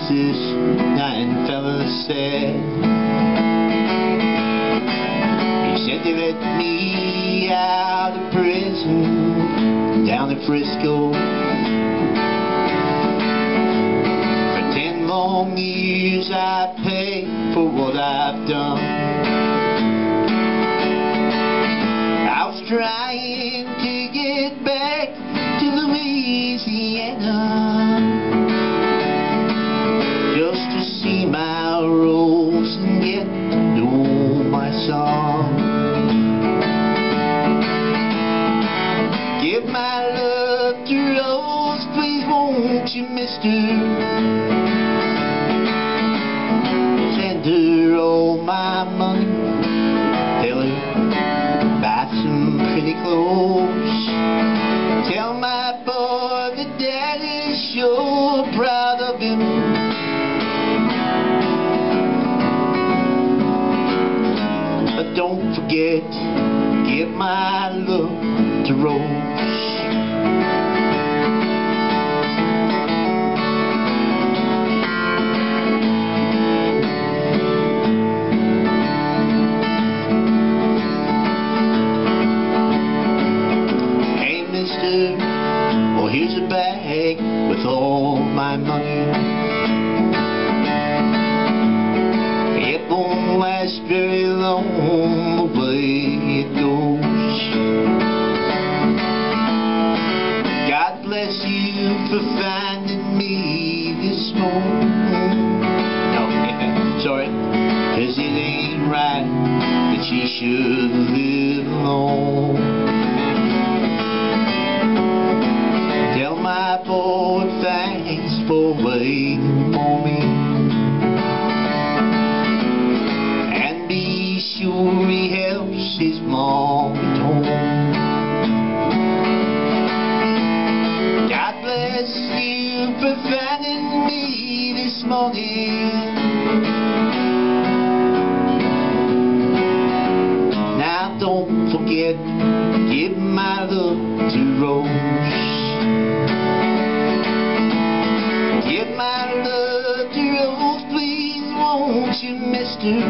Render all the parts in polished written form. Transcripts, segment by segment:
this nine fella said. He said they let me out of prison down in Frisco for 10 long years. I paid for what I've done. I was trying to get back to Louisiana just to see my rose and get to know my song. Give my love to Rose, please won't you, mister? Send her all my money, tell her buy some pretty clothes. Tell my boy that daddy's sure proud of him. But don't forget, give my love to Rose. Well, here's a bag with all my money. It won't last very long the way it goes. God bless you for finding me this morning. Oh, yeah, sorry, 'cause it ain't right that she should live alone. My boy, thanks for waiting for me, and be sure he helps his mom at home. God bless you for finding me this morning. Now don't forget, give my love to Rose. Give my love to Rose, please won't you, mister?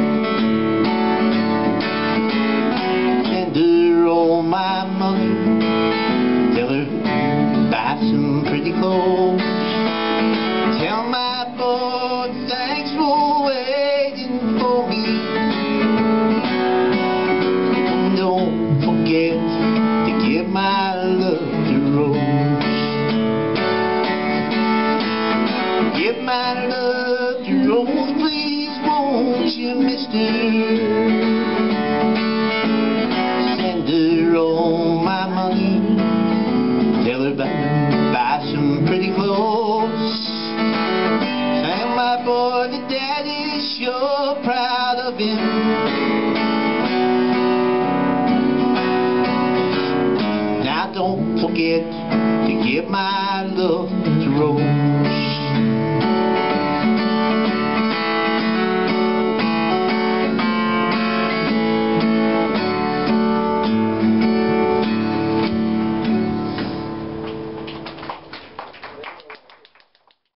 Send her all my money, tell her buy some pretty clothes. Tell my boy thanks for waiting for me. And don't forget to give my love to Rose. Give my love to Rose, please won't you, mister? Send her all my money, tell her buy some pretty clothes. Tell my boy that daddy's sure proud of him. Now don't forget to give my love